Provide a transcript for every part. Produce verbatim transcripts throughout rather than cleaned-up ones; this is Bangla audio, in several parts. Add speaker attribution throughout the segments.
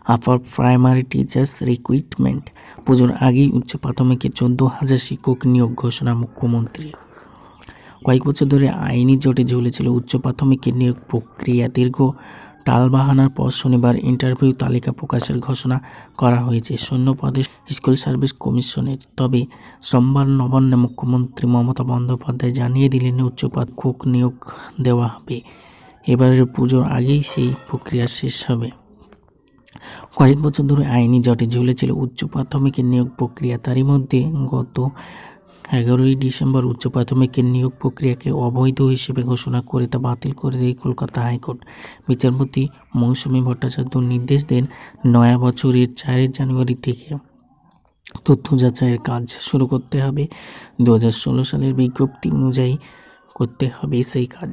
Speaker 1: Upper primary teachers recruitment. পুজোর আগেই উচ্চ প্রাথমিকে চোদ্দ হাজার শিক্ষক নিয়োগ ঘোষণা মুখ্যমন্ত্রীর। কয়েক বছর ধরে আইনি জটে ঝুলেছিল উচ্চ প্রাথমিকের নিয়োগ প্রক্রিয়া। দীর্ঘ টালবাহানার পর শনিবার ইন্টারভিউ তালিকা প্রকাশের ঘোষণা করা হয়েছে শূন্য পদে স্কুল সার্ভিস কমিশনের। তবে সোমবার নবান্নে মুখ্যমন্ত্রী মমতা বন্দ্যোপাধ্যায় জানিয়ে দিলেন উচ্চ প্রাথমিক নিয়োগ দেওয়া হবে। এবারের পুজোর আগেই সেই প্রক্রিয়া শেষ হবে। কয়েক বছর ধরে আইনি জটে ঝুলেছিল উচ্চ প্রাথমিকের নিয়োগ প্রক্রিয়া। তারই মধ্যে গত এগারোই ডিসেম্বর উচ্চ প্রাথমিকের নিয়োগ প্রক্রিয়াকে অবৈধ হিসেবে ঘোষণা করে তা বাতিল করে দেয় কলকাতা হাইকোর্ট। বিচারপতি মৌসুমী ভট্টাচার্য নির্দেশ দেন নয়া বছরের চারই জানুয়ারি থেকে তথ্য যাচাইয়ের কাজ শুরু করতে হবে। দু হাজার ষোলো সালের বিজ্ঞপ্তি অনুযায়ী করতে হবে সেই কাজ।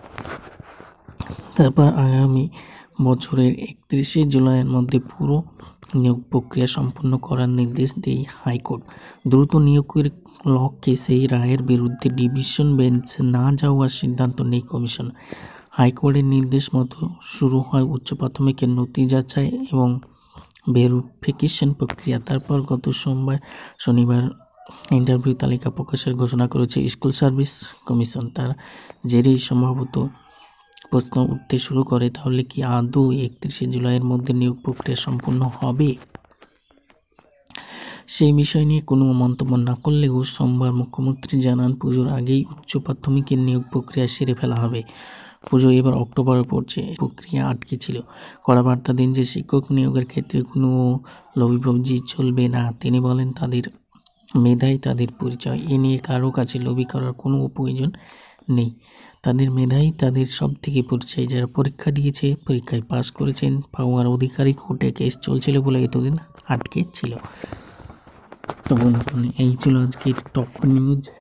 Speaker 1: তারপর আগামী বছরের একত্রিশে জুলাইয়ের মধ্যে পুরো নিয়োগ প্রক্রিয়া সম্পন্ন করার নির্দেশ দেয় হাইকোর্ট। দ্রুত নিয়োগের লক্ষ্যে সেই রায়ের বিরুদ্ধে ডিভিশন বেঞ্চ না যাওয়ার সিদ্ধান্ত নেয় কমিশন। হাইকোর্টের নির্দেশ মতো শুরু হয় উচ্চ প্রাথমিকের নথি যাচাই এবং ভেরিফিকেশন প্রক্রিয়া। তারপর গত সোমবার শনিবার ইন্টারভিউ তালিকা প্রকাশের ঘোষণা করেছে স্কুল সার্ভিস কমিশন। তার জেরেই সম্ভবত প্রশ্ন উঠতে শুরু করে, তাহলে কি আদৌ একত্রিশে জুলাইয়ের মধ্যে নিয়োগ প্রক্রিয়া সম্পূর্ণ হবে? সেই বিষয় নিয়ে কোনো মন্তব্য না করলেও সোমবার মুখ্যমন্ত্রী জানান পুজোর আগেই উচ্চ প্রাথমিকের নিয়োগ প্রক্রিয়া সেরে ফেলা হবে। পুজো এবার অক্টোবরে পড়ছে, প্রক্রিয়া আটকে ছিল। কড়া বার্তা দিন যে শিক্ষক নিয়োগের ক্ষেত্রে কোনো লবিবাজি চলবে না। তিনি বলেন তাদের মেধাই তাদের পরিচয়, এ নিয়ে কারো কাছে লবি করার কোনো প্রয়োজন নেই। তাদের মেধাই তাদের সব থেকে পরিচয়। যারা পরীক্ষা দিয়েছে, পরীক্ষায় পাস করেছেন, পাওয়ার অধিকারী কোর্টে কেস চলছিল বলে এতদিন আটকে ছিল। তো বন্ধুগণ, এই ছিল আজকের টপ নিউজ।